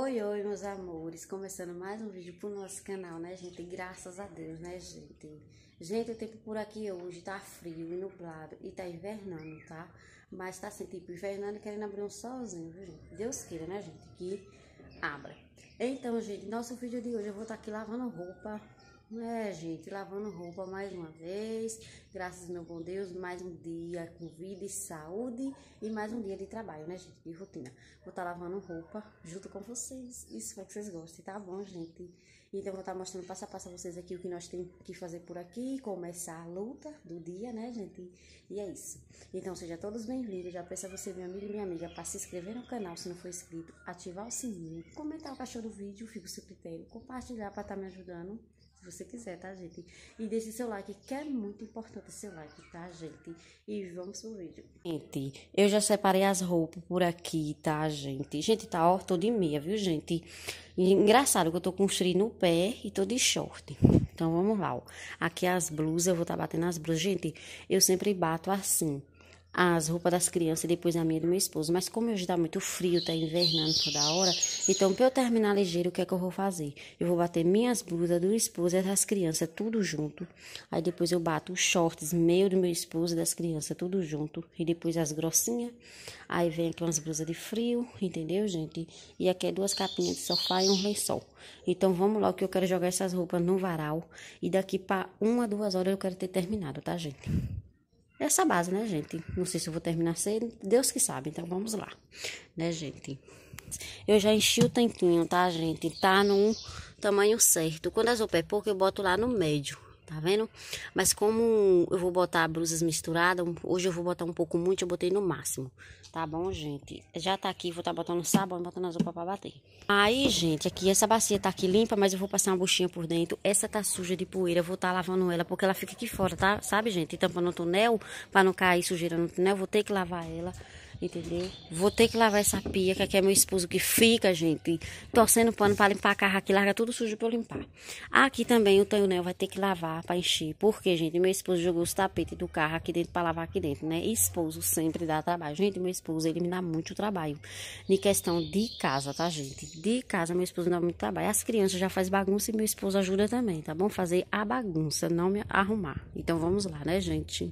Oi, oi, meus amores, começando mais um vídeo pro nosso canal, né, gente? Graças a Deus, né, gente? Gente, o tempo por aqui hoje tá frio e nublado e tá invernando, tá? Mas tá assim, tipo, invernando e querendo abrir um solzinho, viu, gente? Deus queira, né, gente, que abra. Então, gente, nosso vídeo de hoje eu vou estar aqui lavando roupa, né, gente? Lavando roupa mais uma vez, graças ao meu bom Deus, mais um dia com vida e saúde e mais um dia de trabalho, né, gente? De rotina. Vou estar lavando roupa junto com vocês. Espero que vocês gostem, tá bom, gente? Então, vou estar mostrando passo a passo a vocês aqui o que nós temos que fazer por aqui, começar a luta do dia, né, gente? E é isso. Então, sejam todos bem-vindos. Já peço a você, meu amigo e minha amiga, para se inscrever no canal, se não for inscrito, ativar o sininho, comentar o cachorro do vídeo, fica o seu critério, compartilhar para estar me ajudando, se você quiser, tá, gente? E deixe seu like, que é muito importante seu like, tá, gente? E vamos pro vídeo. Gente, eu já separei as roupas por aqui, tá, gente? Gente, tá, ó, tô de meia, viu, gente? E engraçado que eu tô com um frio no pé e tô de short. Então, vamos lá, ó. Aqui as blusas, eu vou tá batendo as blusas. Gente, eu sempre bato assim as roupas das crianças e depois a minha do meu esposo. Mas como hoje tá muito frio, tá invernando toda hora, então pra eu terminar ligeiro, o que é que eu vou fazer? Eu vou bater minhas blusas do esposo e das crianças, tudo junto. Aí depois eu bato os shorts meu do meu esposo e das crianças, tudo junto. E depois as grossinhas. Aí vem aqui umas blusas de frio, entendeu, gente? E aqui é 2 capinhas de sofá e um lençol. Então vamos lá, que eu quero jogar essas roupas no varal. E daqui pra 1 a 2 horas eu quero ter terminado, tá, gente? Essa base, né, gente? Não sei se eu vou terminar cedo, Deus que sabe. Então, vamos lá, né, gente? Eu já enchi o tanquinho, tá, gente? Tá no tamanho certo. Quando as roupas é pouco, eu boto lá no médio, tá vendo? Mas como eu vou botar blusas misturadas, hoje eu vou botar um pouco muito, eu botei no máximo. Tá bom, gente? Já tá aqui, vou tá botando sabão e botando as roupas pra bater. Aí, gente, aqui essa bacia tá aqui limpa, mas eu vou passar uma buchinha por dentro. Essa tá suja de poeira, eu vou tá lavando ela, porque ela fica aqui fora, tá? Sabe, gente? Tampando o túnel, pra não cair sujeira no túnel, vou ter que lavar ela. Entendeu? Vou ter que lavar essa pia, que aqui é meu esposo que fica, gente, torcendo pano para limpar a carro aqui, larga tudo sujo para eu limpar. Aqui também o tonel vai ter que lavar para encher, porque, gente, meu esposo jogou os tapetes do carro aqui dentro para lavar aqui dentro, né? Esposo sempre dá trabalho. Gente, meu esposo, ele me dá muito trabalho em questão de casa, tá, gente? De casa, meu esposo me dá muito trabalho. As crianças já fazem bagunça e meu esposo ajuda também, tá bom? Fazer a bagunça, não me arrumar. Então, vamos lá, né, gente?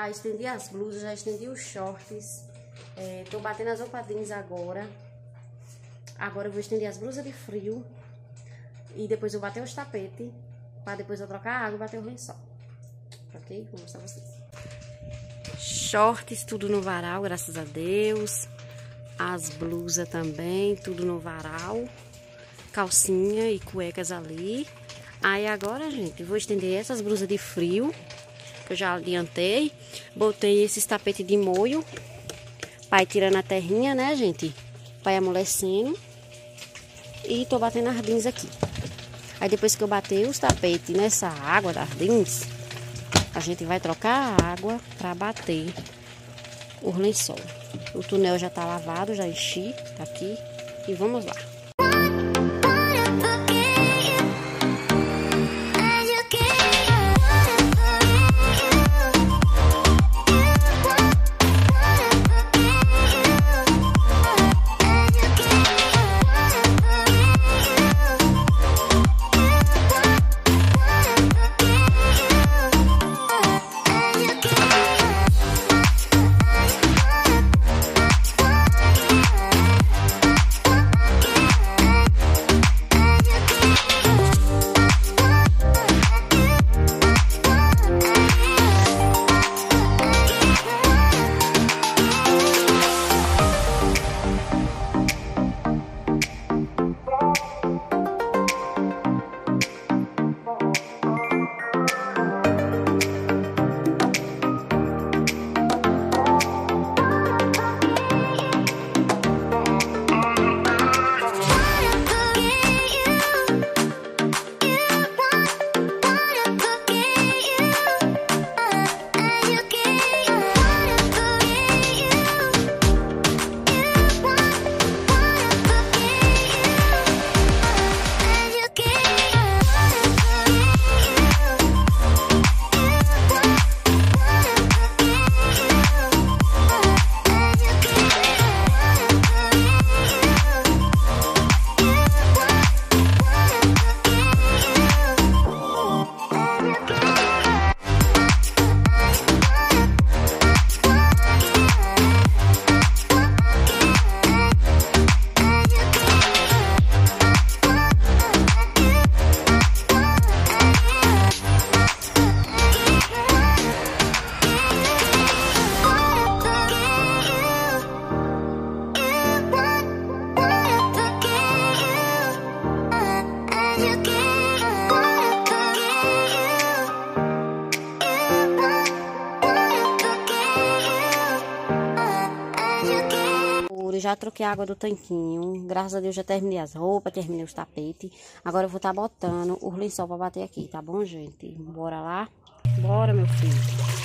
já estendi as blusas, já estendi os shorts. Tô batendo as roupas jeans agora. Agora eu vou estender as blusas de frio. E depois eu bater os tapetes. Pra depois eu trocar a água e bater o lençol. Ok? Vou mostrar pra vocês. Shorts, tudo no varal, graças a Deus. As blusas também, tudo no varal. Calcinha e cuecas ali. Aí agora, gente, vou estender essas blusas de frio. Que eu já adiantei. Botei esses tapetes de molho. Pra ir tirando a terrinha, né, gente? Pra ir amolecendo. E tô batendo as jeans aqui. Aí depois que eu bater os tapetes nessa água das jeans, a gente vai trocar a água pra bater o lençol. O túnel já tá lavado, já enchi, tá aqui. E vamos lá. Já troquei a água do tanquinho. Graças a Deus já terminei as roupas, terminei os tapetes. Agora eu vou estar botando o lençol pra bater aqui, tá bom, gente? Bora lá? Bora, meu filho.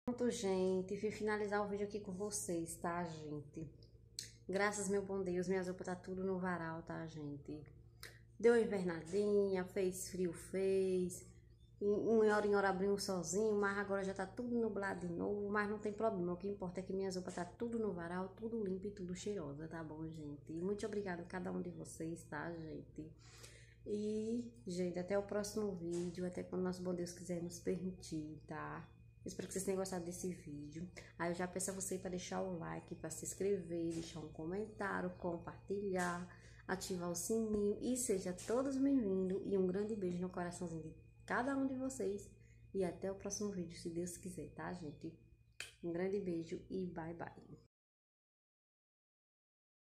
Pronto, gente, fui finalizar o vídeo aqui com vocês, tá, gente? Graças, meu bom Deus, minhas roupas tá tudo no varal, tá, gente? Deu uma invernadinha, fez frio, fez. Em hora abriu um solzinho, mas agora já tá tudo nublado de novo, mas não tem problema. O que importa é que minhas roupas tá tudo no varal, tudo limpo e tudo cheirosa, tá bom, gente? Muito obrigada a cada um de vocês, tá, gente? E, gente, até o próximo vídeo, até quando nosso bom Deus quiser nos permitir, tá? Espero que vocês tenham gostado desse vídeo. Aí eu já peço a você para deixar o like, para se inscrever, deixar um comentário, compartilhar, ativar o sininho e seja todos bem-vindos e um grande beijo no coraçãozinho de cada um de vocês. E até o próximo vídeo, se Deus quiser, tá, gente? Um grande beijo e bye bye.